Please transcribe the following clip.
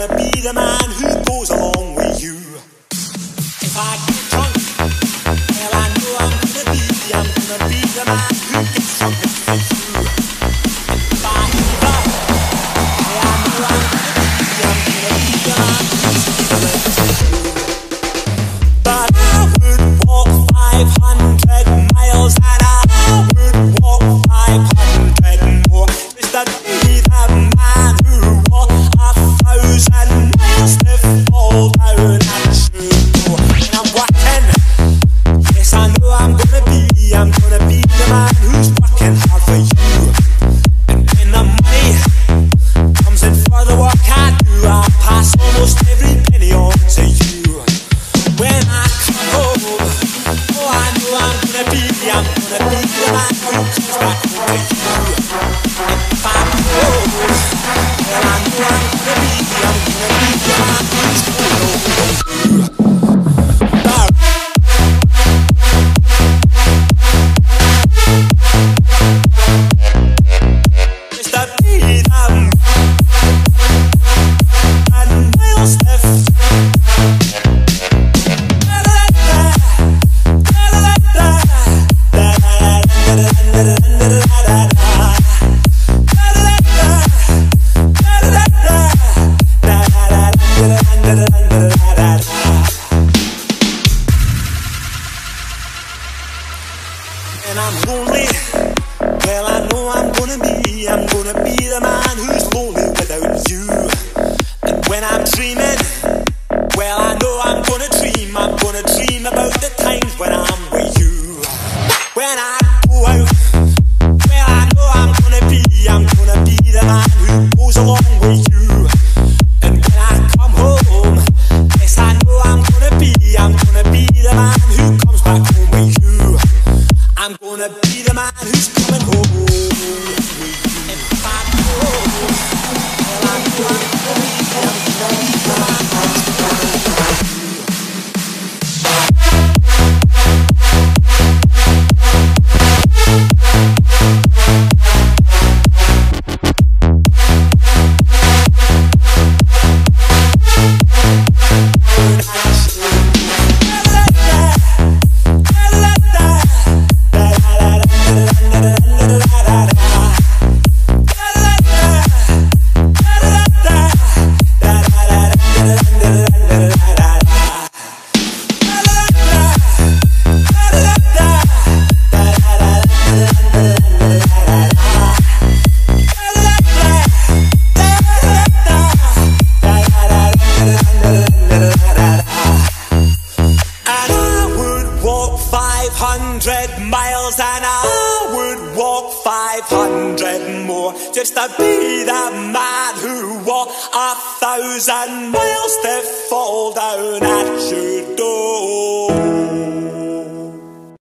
gonna be the man who goes along with you. If I get drunk, well I know I'm gonna be the man who gets drunk with you. If I give up, well I know I'm gonna be the man who's giving it to you. But I would walk 500 miles and I would walk 500 more just to be the man who walked 1,000 miles to fall down and shoot more. And I'm working, yes I know I'm gonna be the man who's working hard for you. And when the money comes in for the work I do, I'll pass almost every penny on to you. When I come home, oh I know I'm gonna be the man who comes back home to you. And if I'm broke, well I know I'm gonna be the man who's going over you. Just to be the man miles left. And I'm lonely, well I know I'm gonna be the man who's lonely without you. And when I'm dreaming, well I know I'm gonna dream about the times when I'm with you. When I go out, well I know I'm gonna be the man who goes along with you. And when I come home, yes I know I'm gonna be the man who comes back home with you. I'm gonna be the man who's coming home with you. And if I go, well I know I'm gonna be the man who's coming home with you. Miles and I would walk 500 more just to be the man who walked 1,000 miles to fall down at you.